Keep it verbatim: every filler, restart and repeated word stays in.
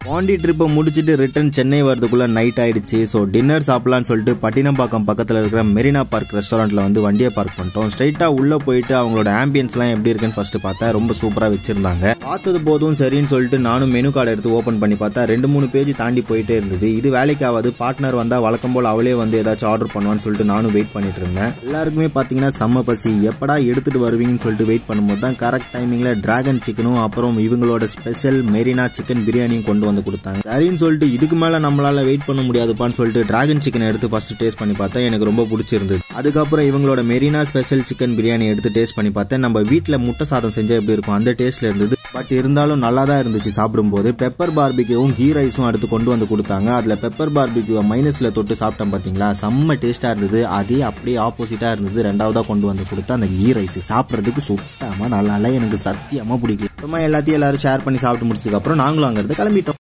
பாண்டி ட்ரிப்பை முடிச்சுட்டு ரிட்டர்ன் சென்னை வரதுக்குள்ள நைட் ஆயிடுச்சு. ஸோ டின்னர் சாப்பிடலான்னு சொல்லிட்டு பட்டினப்பாக்கம் பக்கத்தில் இருக்கிற மெரினா பார்க் ரெஸ்டாரண்ட்டில் வந்து வண்டியை பார்க் பண்ணிட்டோம். ஸ்ட்ரைட்டாக உள்ளே போயிட்டு அவங்களோட ஆம்பியன்ஸ்லாம் எப்படி இருக்குன்னு ஃபர்ஸ்ட் பார்த்தா ரொம்ப சூப்பராக வச்சிருந்தாங்க. பார்த்தது போதும் சரின்னு சொல்லிட்டு நானும் மெனு கார்டை எடுத்து ஓப்பன் பண்ணி பார்த்தா ரெண்டு மூணு பேஜ் தாண்டி போயிட்டே இருந்தது. இது வேலைக்கு ஆகாது, பார்ட்னர் வந்தால் வழக்கம் போல் அவளே வந்து ஏதாச்சும் ஆர்டர் பண்ணுவான்னு சொல்லிட்டு நானும் வெயிட் பண்ணிட்டு இருந்தேன். எல்லாருக்குமே பார்த்தீங்கன்னா செம்ம பசி, எப்படா எடுத்துட்டு வருவீங்கன்னு சொல்லிட்டு வெயிட் பண்ணும்போது தான் கரெக்ட் டைமிங்கில் டிராகன் சிக்கனும் அப்புறம் இவங்களோட ஸ்பெஷல் மெரினா சிக்கன் பிரியாணியும் கொண்டு வந்து கொடுத்தாங்க. சரின்னு சொல்லிட்டு இதுக்கு மேல நம்மளால வெயிட் பண்ண முடியாதுப்பான்னு சொல்லிட்டு டிராகன் சிக்கன் எடுத்து ஃபர்ஸ்ட் டேஸ்ட் பண்ணி பார்த்தேன். எனக்கு ரொம்ப பிடிச்சிருந்தது. அதுக்கப்புறம் இவங்களோட மெரினா ஸ்பெஷல் சிக்கன் பிரியாணி எடுத்து டேஸ்ட் பண்ணி பார்த்தேன். நம்ம வீட்டில் முட்டை சாதம் செஞ்சா எப்படி இருக்கும் அந்த டேஸ்ட்ல இருந்தது. பட் இருந்தாலும் நல்லா தான் இருந்துச்சு சாப்பிடும்போது. பெப்பர் பார்பிக்யூவும் கீ ரைஸும் அடுத்து கொண்டு வந்து கொடுத்தாங்க. அதுல பெப்பர் பார்பிக்யூவை மைனஸ்ல தொட்டு சாப்பிட்டேன் பாத்தீங்களா, செம்ம டேஸ்டா இருந்தது. அதே அப்படியே ஆப்போசிட்டா இருந்தது ரெண்டாவதா கொண்டு வந்து கொடுத்த அந்த கீ ரைஸ். சாப்பிட்றதுக்கு சுத்தமா நல்லா இல்லை, எனக்கு சத்தியமா பிடிக்கும். அப்புறமா எல்லாத்தையும் எல்லாரும் ஷேர் பண்ணி சாப்பிட்டு முடிச்சதுக்கு அப்புறம் நாங்களும் அங்கிருந்து கிளம்பிட்டோம்.